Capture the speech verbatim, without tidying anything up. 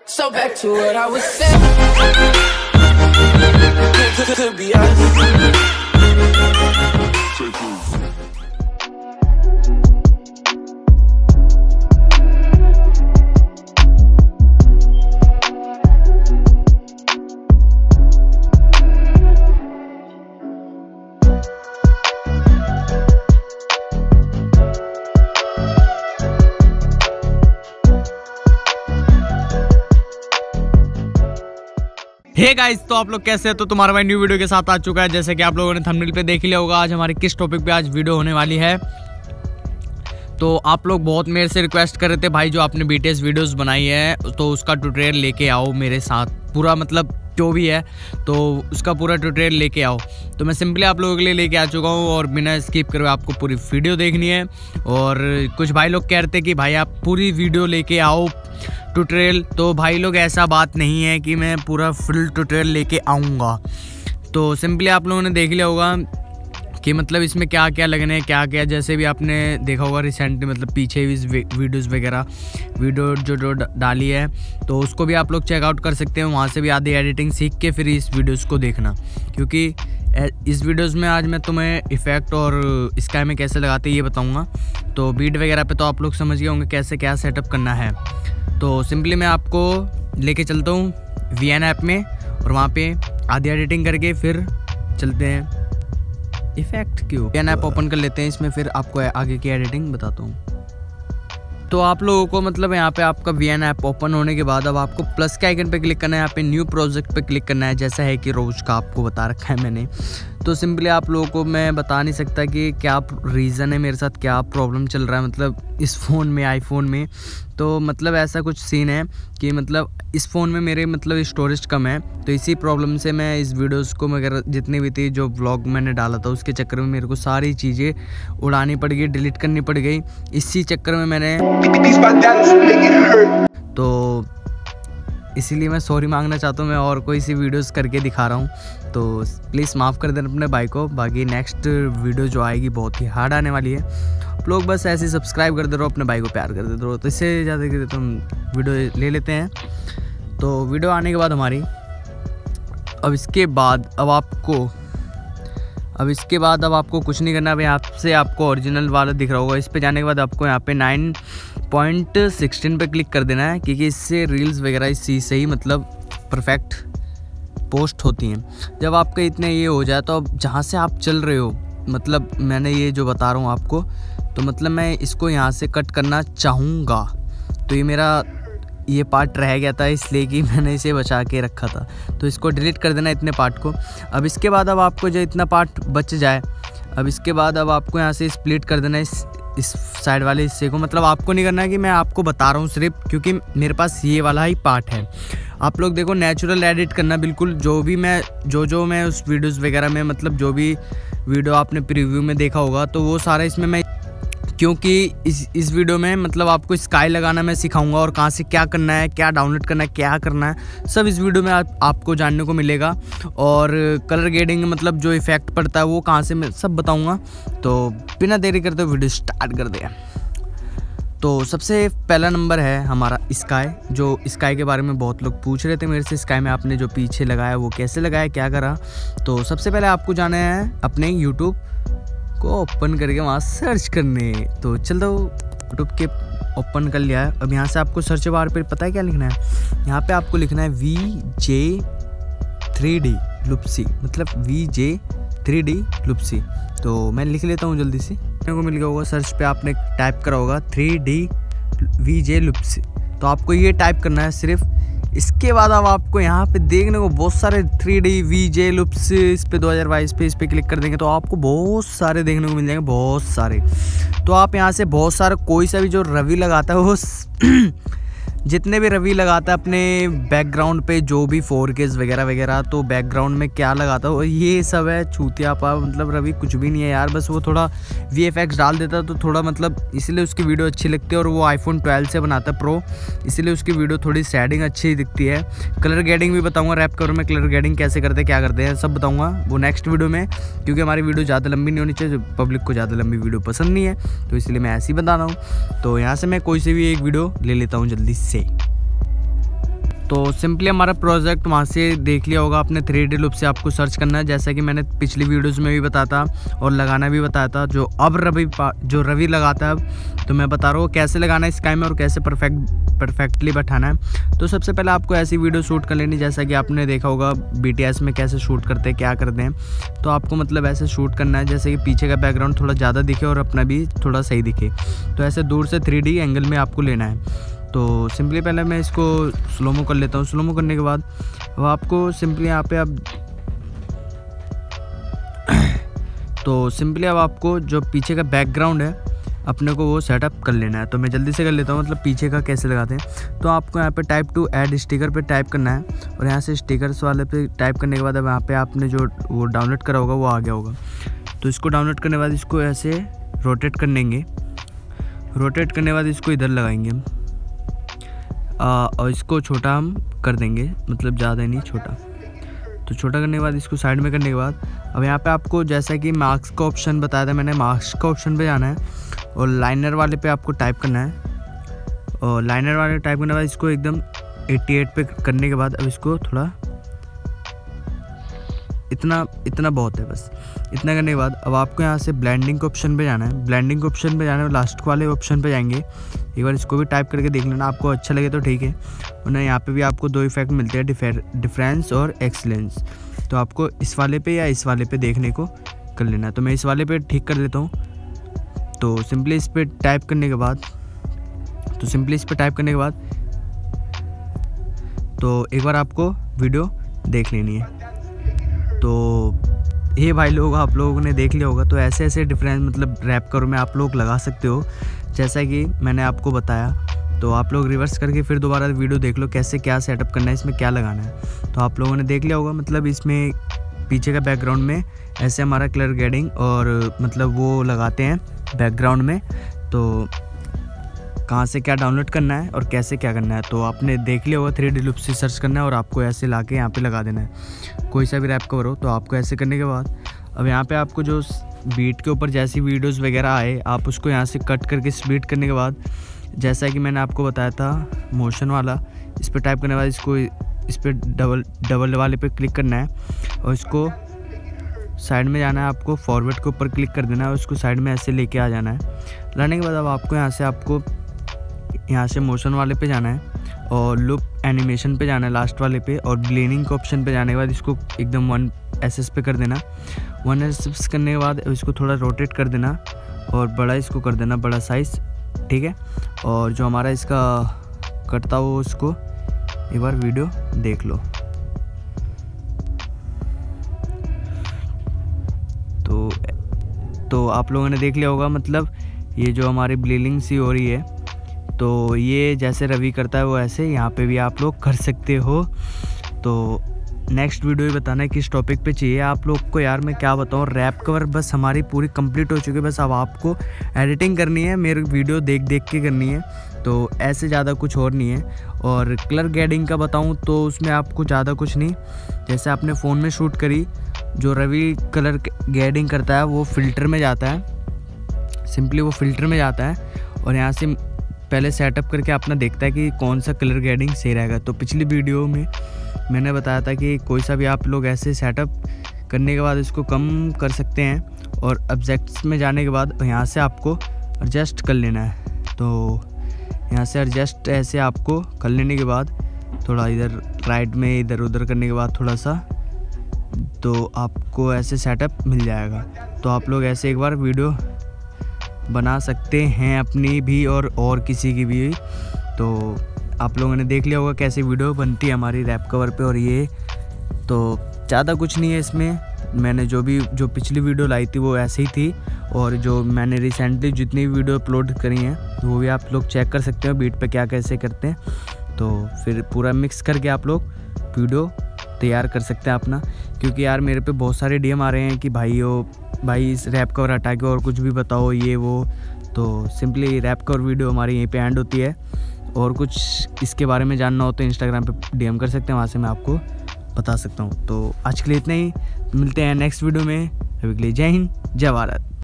So back to what I was saying. Could, could be us. Hey guys, तो आप लोग कैसे हैं? तो तुम्हारा भाई न्यू वीडियो के साथ आ चुका है। जैसे कि आप लोगों ने थंबनेल पे देख लिया होगा, आज हमारी किस टॉपिक पे आज वीडियो होने वाली है। तो आप लोग बहुत मेरे से रिक्वेस्ट कर रहे थे, भाई जो आपने बीटीएस वीडियोस बनाई है तो उसका ट्यूटोरियल लेके आओ मेरे साथ, पूरा मतलब जो भी है तो उसका पूरा ट्यूटोरियल लेके आओ। तो मैं सिंपली आप लोगों के लिए लेके आ चुका हूँ और बिना स्किप करे आपको पूरी वीडियो देखनी है। और कुछ भाई लोग कह रहे थे कि भाई आप पूरी वीडियो लेके आओ ट्यूटोरियल, तो भाई लोग ऐसा बात नहीं है कि मैं पूरा फुल ट्यूटोरियल लेके आऊँगा। तो सिंपली आप लोगों ने देख लिया होगा कि मतलब इसमें क्या क्या लगने हैं, क्या क्या, जैसे भी आपने देखा होगा रिसेंटली मतलब पीछे भी वीडियोस वगैरह वीडियो जो जो डाली है तो उसको भी आप लोग चेकआउट कर सकते हैं। वहाँ से भी आधी एडिटिंग सीख के फिर इस वीडियोस को देखना, क्योंकि इस वीडियोस में आज मैं तुम्हें इफ़ेक्ट और स्काई में कैसे लगाते ये बताऊँगा। तो बीट वगैरह पे तो आप लोग समझ गए होंगे कैसे क्या सेटअप करना है। तो सिंपली मैं आपको लेके चलता हूँ वी एन ऐप में और वहाँ पे आधी एडिटिंग करके फिर चलते हैं इफेक्ट क्यों वी एन ऐप ओपन कर लेते हैं। इसमें फिर आपको आगे की एडिटिंग बताता हूँ। तो आप लोगों को मतलब यहाँ पे आपका वी एन ऐप ओपन होने के बाद अब आपको प्लस के आइकन पे क्लिक करना है, यहाँ पे न्यू प्रोजेक्ट पे क्लिक करना है, जैसा है कि रोज का आपको बता रखा है मैंने। तो सिंपली आप लोगों को मैं बता नहीं सकता कि क्या रीज़न है मेरे साथ, क्या प्रॉब्लम चल रहा है मतलब इस फ़ोन में, आईफोन में। तो मतलब ऐसा कुछ सीन है कि मतलब इस फ़ोन में मेरे मतलब स्टोरेज कम है, तो इसी प्रॉब्लम से मैं इस वीडियोस को मगर जितनी भी थी जो व्लॉग मैंने डाला था उसके चक्कर में मेरे को सारी चीज़ें उड़ानी पड़ गई, डिलीट करनी पड़ गई। इसी चक्कर में मैंने तो इसीलिए मैं सॉरी मांगना चाहता हूँ मैं और कोई सी वीडियोस करके दिखा रहा हूँ। तो प्लीज़ माफ़ कर देना अपने भाई को। बाकी नेक्स्ट वीडियो जो आएगी बहुत ही हार्ड आने वाली है। आप लोग बस ऐसे सब्सक्राइब कर दे रहो, अपने भाई को प्यार कर दे रहो। तो इससे ज़्यादा कि तो हम वीडियो ले लेते हैं। तो वीडियो आने के बाद हमारी अब इसके बाद अब आपको अब इसके बाद अब आपको कुछ नहीं करना। अब यहाँ से आपको ओरिजिनल वाला दिख रहा होगा, इस पे जाने के बाद आपको यहाँ पे नाइन पॉइंट सिक्सटीन पे क्लिक कर देना है, क्योंकि इससे रील्स वगैरह इस चीज़ से ही मतलब परफेक्ट पोस्ट होती हैं। जब आपके इतने ये हो जाए तो अब जहाँ से आप चल रहे हो मतलब मैंने ये जो बता रहा हूँ आपको, तो मतलब मैं इसको यहाँ से कट करना चाहूँगा। तो ये मेरा ये पार्ट रह गया था इसलिए कि मैंने इसे बचा के रखा था, तो इसको डिलीट कर देना इतने पार्ट को। अब इसके बाद अब आपको जो इतना पार्ट बच जाए, अब इसके बाद अब आपको यहाँ से स्प्लिट कर देना इस इस साइड वाले हिस्से को। मतलब आपको नहीं करना है कि मैं आपको बता रहा हूँ सिर्फ, क्योंकि मेरे पास ये वाला ही पार्ट है। आप लोग देखो नेचुरल एडिट करना बिल्कुल, जो भी मैं जो जो मैं उस वीडियोस वगैरह में मतलब जो भी वीडियो आपने प्रीव्यू में देखा होगा तो वो सारा इसमें मैं, क्योंकि इस इस वीडियो में मतलब आपको स्काई लगाना मैं सिखाऊंगा और कहाँ से क्या करना है, क्या डाउनलोड करना है, क्या करना है, सब इस वीडियो में आप, आपको जानने को मिलेगा। और कलर ग्रेडिंग मतलब जो इफ़ेक्ट पड़ता है वो कहाँ से मैं सब बताऊंगा। तो बिना देरी करते वीडियो स्टार्ट कर दें। तो सबसे पहला नंबर है हमारा स्काई। जो स्काई के बारे में बहुत लोग पूछ रहे थे मेरे से, स्काई में आपने जो पीछे लगाया वो कैसे लगाया, क्या करा। तो सबसे पहले आपको जाना है अपने यूट्यूब को ओपन करके वहाँ सर्च करने। तो चल दो यूट्यूब के ओपन कर लिया है। अब यहाँ से आपको सर्च बार पे पता है क्या लिखना है, यहाँ पे आपको लिखना है वी जे थ्री डी लुप्सी, मतलब वी जे थ्री डी लुप्सी। तो मैं लिख लेता हूँ जल्दी से, मेरे को मिल गया होगा। सर्च पे आपने टाइप करा होगा थ्री डी वी जे लुप्सी, तो आपको ये टाइप करना है सिर्फ। इसके बाद अब आपको यहाँ पे देखने को बहुत सारे three D V J loops, इस पे दो हज़ार बाईस पे इस पे क्लिक कर देंगे तो आपको बहुत सारे देखने को मिल जाएंगे, बहुत सारे। तो आप यहाँ से बहुत सारे कोई सा भी जो रवि लगाता है वो जितने भी रवि लगाता है अपने बैकग्राउंड पे जो भी फोर केस वगैरह वगैरह, तो बैकग्राउंड में क्या लगाता है ये सब है छूतिया पा, मतलब रवि कुछ भी नहीं है यार। बस वो थोड़ा वी एफ एक्स डाल देता तो थोड़ा मतलब इसलिए उसकी वीडियो अच्छी लगती है। और वो आईफोन ट्वेल्व से बनाता है प्रो, इसलिए उसकी वीडियो थोड़ी शेडिंग अच्छी दिखती है। कलर ग्रेडिंग भी बताऊँगा रैप कवर में कलर ग्रेडिंग कैसे करते हैं, क्या करते हैं, सब बताऊँगा वो नेक्स्ट वीडियो में, क्योंकि हमारी वीडियो ज़्यादा लंबी नहीं होनी चाहिए, पब्लिक को ज़्यादा लंबी वीडियो पसंद नहीं है, तो इसलिए मैं ऐसे ही बता रहा हूँ। तो यहाँ से मैं कोई से भी एक वीडियो ले लेता हूँ जल्दी से। तो सिंपली हमारा प्रोजेक्ट वहाँ से देख लिया होगा आपने। थ्री डी लूप से आपको सर्च करना है, जैसा कि मैंने पिछली वीडियोस में भी बताया था और लगाना भी बताया था। जो अब रवि जो रवि लगाता है अब, तो मैं बता रहा हूँ कैसे लगाना है स्काई में और कैसे परफेक्ट परफेक्टली बैठाना है। तो सबसे पहले आपको ऐसी वीडियो शूट कर लेनी, जैसा कि आपने देखा होगा बी टी एस में कैसे शूट करते हैं, क्या करते हैं। तो आपको मतलब ऐसे शूट करना है जैसे कि पीछे का बैकग्राउंड थोड़ा ज़्यादा दिखे और अपना भी थोड़ा सही दिखे। तो ऐसे दूर से थ्री डी एंगल में आपको लेना है। तो सिंपली पहले मैं इसको स्लोमो कर लेता हूँ। स्लोमो करने के बाद वो आपको सिंपली यहाँ पे अब तो सिंपली अब आपको जो पीछे का बैकग्राउंड है अपने को वो सेटअप कर लेना है। तो मैं जल्दी से कर लेता हूँ, मतलब पीछे का कैसे लगाते हैं। तो आपको यहाँ पे टाइप टू ऐड स्टिकर पे टाइप करना है और यहाँ से स्टिकर्स वाले पे टाइप करने के बाद अब यहाँ पे आपने जो वो डाउनलोड करा होगा वो आ गया होगा। तो इसको डाउनलोड करने के बाद इसको ऐसे रोटेट कर लेंगे। रोटेट करने के बाद इसको इधर लगाएंगे हम और इसको छोटा हम कर देंगे, मतलब ज़्यादा नहीं, छोटा। तो छोटा करने के बाद इसको साइड में करने के बाद अब यहाँ पे आपको जैसा कि मार्क्स का ऑप्शन बताया था मैंने, मार्क्स का ऑप्शन पे जाना है और लाइनर वाले पे आपको टाइप करना है। और लाइनर वाले टाइप करने के बाद इसको एकदम अट्ठासी पे करने के बाद अब इसको थोड़ा इतना इतना बहुत है, बस इतना करने के बाद अब आपको यहाँ से ब्लेंडिंग के ऑप्शन पे जाना है। ब्लेंडिंग के ऑप्शन पे जाना है, लास्ट वाले ऑप्शन पे जाएंगे। एक बार इसको भी टाइप करके देख लेना, आपको अच्छा लगे तो ठीक है, वरना यहाँ पे भी आपको दो इफेक्ट मिलते हैं, डिफरेंस और एक्सीलेंस। तो आपको इस वाले पे या इस वाले पे देखने को कर लेना है। तो मैं इस वाले पे ठीक कर लेता हूँ। तो सिंपली इस पर टाइप करने के बाद तो सिंपली इस पर टाइप करने के बाद तो एक बार आपको वीडियो देख लेनी है। तो ये भाई लोग आप लोगों ने देख लिया होगा। तो ऐसे ऐसे डिफरेंस मतलब रैप करो में आप लोग लगा सकते हो, जैसा कि मैंने आपको बताया। तो आप लोग रिवर्स करके फिर दोबारा वीडियो देख लो कैसे क्या सेटअप करना है, इसमें क्या लगाना है। तो आप लोगों ने देख लिया होगा, मतलब इसमें पीछे का बैकग्राउंड में ऐसे हमारा कलर ग्रेडिंग और मतलब वो लगाते हैं बैकग्राउंड में। तो कहाँ से क्या डाउनलोड करना है और कैसे क्या करना है तो आपने देख लिया होगा। थ्री डी लूप से सर्च करना है और आपको ऐसे ला के यहाँ पर लगा देना है। कोई सा भी रैप कवर हो तो आपको ऐसे करने के बाद अब यहाँ पे आपको जो बीट के ऊपर जैसी वीडियोस वगैरह आए आप उसको यहाँ से कट करके स्प्लिट करने के बाद, जैसा कि मैंने आपको बताया था मोशन वाला, इस पर टाइप करने के बाद इसको इस पर डबल डबल वाले पे क्लिक करना है और इसको साइड में जाना है। आपको फॉरवर्ड के ऊपर क्लिक कर देना है और उसको साइड में ऐसे लेके आ जाना है। लाने के बाद अब आपको यहाँ से आपको यहाँ से मोशन वाले पे जाना है और लुक एनिमेशन पे जाना है लास्ट वाले पे, और ब्लेंडिंग के ऑप्शन पे जाने के बाद इसको एकदम वन एस एस पे कर देना। वन एस एस करने के बाद इसको थोड़ा रोटेट कर देना और बड़ा इसको कर देना, बड़ा साइज़, ठीक है। और जो हमारा इसका कटता हो उसको एक बार वीडियो देख लो। तो तो आप लोगों ने देख लिया होगा, मतलब ये जो हमारी ब्लीडिंग सी हो रही है तो ये जैसे रवि करता है वो ऐसे यहाँ पे भी आप लोग कर सकते हो। तो नेक्स्ट वीडियो ही बताना है किस टॉपिक पे चाहिए आप लोग को। यार मैं क्या बताऊँ, रैप कवर बस हमारी पूरी कंप्लीट हो चुकी है, बस अब आपको एडिटिंग करनी है, मेरे वीडियो देख देख के करनी है। तो ऐसे ज़्यादा कुछ और नहीं है। और कलर ग्रेडिंग का बताऊँ तो उसमें आपको ज़्यादा कुछ नहीं, जैसे आपने फ़ोन में शूट करी, जो रवि कलर ग्रेडिंग करता है वो फ़िल्टर में जाता है। सिंपली वो फ़िल्टर में जाता है और यहाँ से पहले सेटअप करके अपना देखता है कि कौन सा कलर ग्रेडिंग सही रहेगा। तो पिछली वीडियो में मैंने बताया था कि कोई सा भी आप लोग ऐसे सेटअप करने के बाद इसको कम कर सकते हैं और ऑब्जेक्ट्स में जाने के बाद यहाँ से आपको एडजस्ट कर लेना है। तो यहाँ से एडजस्ट ऐसे आपको कर लेने के बाद थोड़ा इधर राइट में इधर उधर करने के बाद थोड़ा सा तो आपको ऐसे सेटअप मिल जाएगा। तो आप लोग ऐसे एक बार वीडियो बना सकते हैं अपनी भी और और किसी की भी। तो आप लोगों ने देख लिया होगा कैसे वीडियो बनती है हमारी रैप कवर पे। और ये तो ज़्यादा कुछ नहीं है इसमें, मैंने जो भी जो पिछली वीडियो लाई थी वो ऐसे ही थी, और जो मैंने रिसेंटली जितनी वीडियो अपलोड करी हैं वो भी आप लोग चेक कर सकते हो बीट पे क्या कैसे करते हैं। तो फिर पूरा मिक्स करके आप लोग वीडियो तैयार कर सकते हैं अपना। क्योंकि यार मेरे पे बहुत सारे डी एम आ रहे हैं कि भाई ओ भाई इस रैप कवर हटा के और कुछ भी बताओ ये वो। तो सिंपली रैप कवर वीडियो हमारी यहीं पे एंड होती है, और कुछ इसके बारे में जानना हो तो इंस्टाग्राम पे डी एम कर सकते हैं, वहाँ से मैं आपको बता सकता हूँ। तो आज के लिए इतना ही, मिलते हैं नेक्स्ट वीडियो में। अभी के लिए जय हिंद, जय भारत।